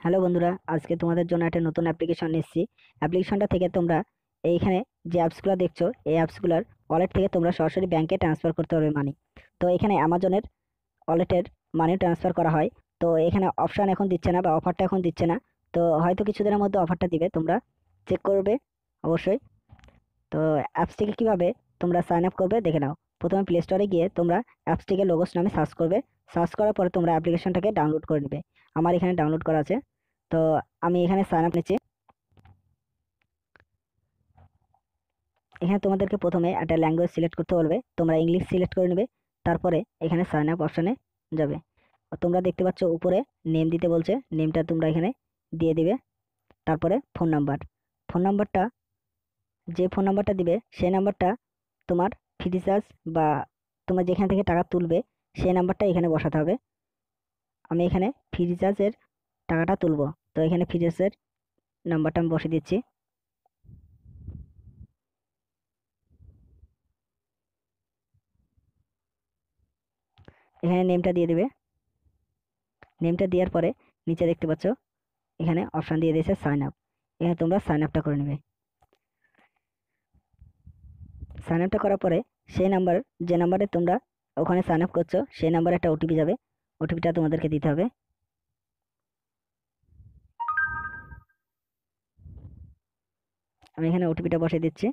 Hello বন্ধুরা, আজকে তোমাদের জন্য একটা নতুন অ্যাপ্লিকেশন নিচ্ছি। অ্যাপ্লিকেশনটা থেকে তোমরা এইখানে যে অ্যাপসগুলো দেখছো, এই অ্যাপসগুলোর ওয়ালেট থেকে তোমরা সরাসরি ব্যাংকে ট্রান্সফার করতে পারবে মানি। তো এখানে অ্যামাজনের ওয়ালেটের মানি ট্রান্সফার করা হয়। তো এখানে অপশান এখন দিচ্ছে না বা অফারটা এখন দিচ্ছে না। তো হয়তো কিছুদিনের মধ্যে অফারটা দিবে, তোমরা চেক করবে অবশ্যই। তো অ্যাপসটিকে কীভাবে তোমরা সাইন আপ করবে দেখে নাও। প্রথমে প্লে স্টোরে গিয়ে তোমরা অ্যাপসটিকে লোগোস নামে সার্চ করবে। সার্চ করার পরে তোমরা অ্যাপ্লিকেশনটাকে ডাউনলোড করে নেবে। আমার এখানে ডাউনলোড করা আছে। তো আমি এখানে সাইন আপ নিচ্ছি। এখানে তোমাদেরকে প্রথমে একটা ল্যাঙ্গুয়েজ সিলেক্ট করতে বলবে, তোমরা ইংলিশ সিলেক্ট করে নেবে। তারপরে এখানে সাইন আপ অপশানে যাবে। তোমরা দেখতে পাচ্ছ উপরে নেম দিতে বলছে, নেমটা তোমরা এখানে দিয়ে দিবে। তারপরে ফোন নাম্বার, ফোন নাম্বারটা যে ফোন নাম্বারটা দিবে সেই নাম্বারটা তোমার ফ্রি রিচার্জ বা তোমরা যেখান থেকে টাকা তুলবে সেই নাম্বারটা এখানে বসাতে হবে। আমি এখানে ফ্রি রিচার্জের টাকাটা তুলবো, তো এখানে ফ্রি রিচার্জের নাম্বারটা আমি বসে দিচ্ছি। এখানে নেমটা দিয়ে দেবে। নেমটা দেওয়ার পরে নিচে দেখতে পাচ্ছ এখানে অপশান দিয়ে দিয়েছে সাইন আপ। এখানে তোমরা সাইন আপটা করে নেবে। সাইন আপটা করার পরে সেই নাম্বার, যে নাম্বারে তোমরা ওখানে সাইন আপ করছো সেই নাম্বারে একটা ওটিপি যাবে। ওটিপিটা তোমাদেরকে দিতে হবে। আমি এখানে ওটিপিটা বসিয়ে দিচ্ছি।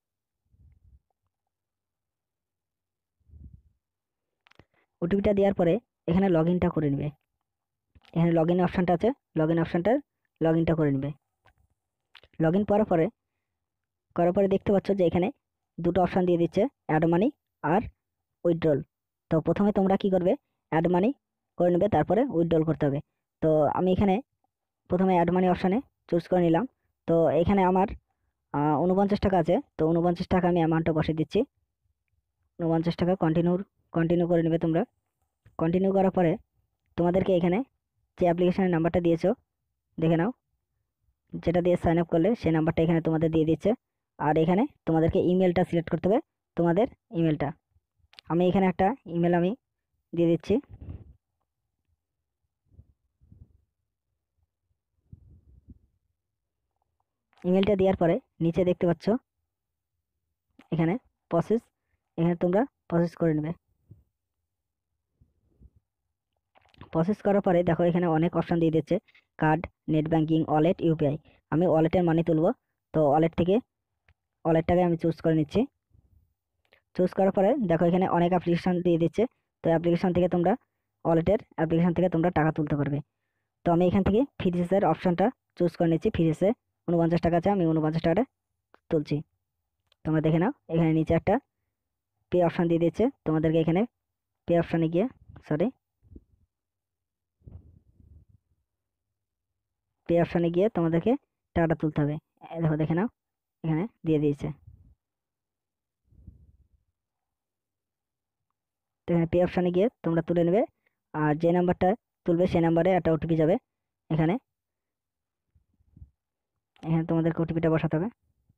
ওটিপিটা দেওয়ার পরে এখানে লগ ইনটা করে নেবে। এখানে লগ ইন অপশানটা আছে, লগ ইন অপশানটা লগ ইনটা করে নেবে। লগ ইন করার পরে দেখতে পাচ্ছ যে এখানে দুটো অপশান দিয়ে দিচ্ছে, অ্যাড মানি আর উইথড্রল। তো প্রথমে তোমরা কি করবে, অ্যাড মানি করে নেবে, তারপরে উইথড্রল করতে হবে। তো আমি এখানে প্রথমে অ্যাড মানি অপশানে চুজ করে নিলাম। তো এখানে আমার 49 টাকা আছে, তো 49 টাকা আমি অ্যামাউন্টটা বসিয়ে দিচ্ছি। 49 টাকা কন্টিনিউ করে নেবে তোমরা। কন্টিনিউ করার পরে তোমাদেরকে এখানে যে অ্যাপ্লিকেশনের নাম্বারটা দিয়েছো দেখে নাও, যেটা দিয়ে সাইন আপ করলে সেই নাম্বারটা এখানে তোমাদের দিয়ে দিচ্ছে। আর এখানে তোমাদেরকে ইমেলটা সিলেক্ট করতে হবে, তোমাদের ইমেলটা। আমি এখানে একটা ইমেল আমি দিয়ে দিচ্ছি। ইমেলটা দেওয়ার পরে নিচে দেখতে পাচ্ছ এখানে প্রসেস, এখানে তোমরা প্রসেস করে নেবে। প্রসেস করার পরে দেখো এখানে অনেক অপশান দিয়ে দিচ্ছে, card, net banking, wallet, UPI. আমি ওয়ালেটের মানি তুলবো, তো ওয়ালেটটাকে আমি চুজ করে নিচ্ছি। চুজ করার পরে দেখো এখানে অনেক অ্যাপ্লিকেশন দিয়ে দিচ্ছে। তো অ্যাপ্লিকেশন থেকে তোমরা টাকা তুলতে পারবে। তো আমি এখান থেকে ফ্রিজের অপশানটা চুজ করে নিচ্ছি। ফ্রিজে 49 টাকা আছে, আমি 49 টাকাটা তুলছি। তোমরা দেখে নাও এখানে নিচে একটা পে অপশান দিয়ে দিচ্ছে। তোমাদেরকে এখানে পে অপশানে গিয়ে তোমাদেরকে টাকাটা তুলতে হবে। দেখো দেখে নাও এখানে দিয়ে দিয়েছে। তো এখানে পে অপশানে গিয়ে তোমরা তুলে নেবে। আর যে নাম্বারটা তুলবে সেই নাম্বারে একটা ওটিপি যাবে। এখানে এখানে তোমাদেরকে ওটিপিটা বসাতে হবে।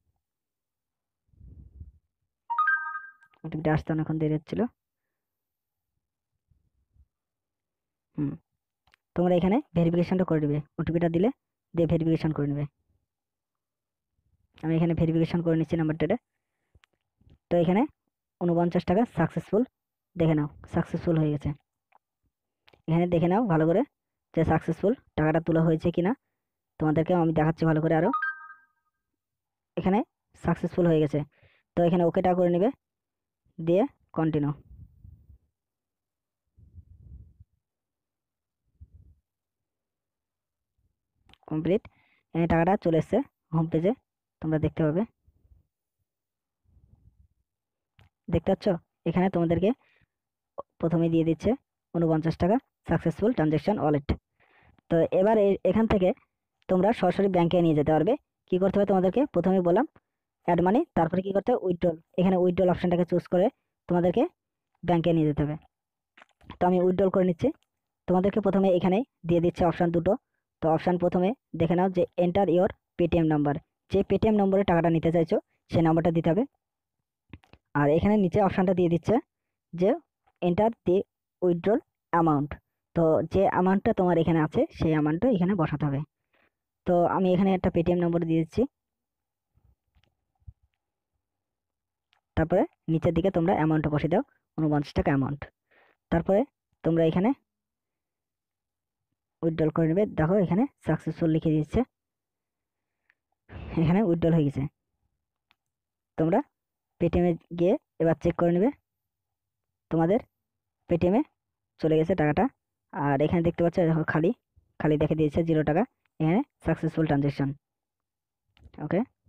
ওটিপিটা আসতে অনেকক্ষণ দেরি হচ্ছিল। তোমরা এখানে ভেরিফিকেশনটা করে নেবে, ওটিপিটা দিলে দিয়ে ভেরিফিকেশন করে নেবে। আমি এখানে ভেরিফিকেশন করে নিচ্ছি নাম্বারটা। তো এখানে 49 টাকা সাকসেসফুল, দেখে নাও সাকসেসফুল হয়ে গেছে। এখানে দেখে নাও ভালো করে যে সাকসেসফুল টাকাটা তোলা হয়েছে কিনা। তোমাদেরকে আমি দেখাচ্ছি ভালো করে আরো। এখানে সাকসেসফুল হয়ে গেছে। তো এখানে ওকেটা করে নেবে, দিয়ে কন্টিনিউ। কমপ্লিট। এখানে টাকাটা চলে এসছে হোম পেজে, তোমরা দেখতে পাবে। দেখতে পাচ্ছ এখানে তোমাদেরকে প্রথমে দিয়ে দিচ্ছে 49 টাকা সাকসেসফুল ট্রানজ্যাকশন ওয়ালেট। তো এবার এখান থেকে তোমরা সরাসরি ব্যাংকে নিয়ে যেতে পারবে। কি করতে হবে তোমাদেরকে, প্রথমে বললাম অ্যাড মানি, তারপরে কি করতে হবে উইথড্রল। এখানে উইথড্রল অপশানটাকে চুজ করে তোমাদেরকে ব্যাংকে নিয়ে যেতে হবে। তো আমি উইথড্রল করে নিচ্ছি। তোমাদেরকে প্রথমে এখানে দিয়ে দিচ্ছে অপশান দুটো। তো অপশান প্রথমে দেখে নাও যে এন্টার ইওর পেটিএম নাম্বার, যে পেটিএম নম্বরে টাকাটা নিতে চাইছো সেই নাম্বারটা দিতে হবে। আর এখানে নিচে অপশানটা দিয়ে দিচ্ছে যে এন্টার দি উইথড্রল অ্যামাউন্ট, তো যে অ্যামাউন্টটা তোমার এখানে আছে সেই অ্যামাউন্টটা এখানে বসাতে হবে। তো আমি এখানে একটা পেটিএম নম্বর দিয়ে দিচ্ছি। তারপরে নিচের দিকে তোমরা অ্যামাউন্টটা বসিয়ে দাও, 49 টাকা অ্যামাউন্ট। তারপরে তোমরা এখানে উইথড্রল করে নেবে। দেখো এখানে সাকসেসফুল লিখে দিচ্ছে, এখানে উইথড্রল হয়ে গেছে। তোমরা পেটিএমে গিয়ে এবার চেক করে নেবে, তোমাদের পেটিএমে চলে গেছে টাকাটা। আর এখানে দেখতে পাচ্ছ দেখো খালি খালি দেখে দিয়েছে 0 টাকা, এখানে সাকসেসফুল ট্রানজেকশন। ওকে।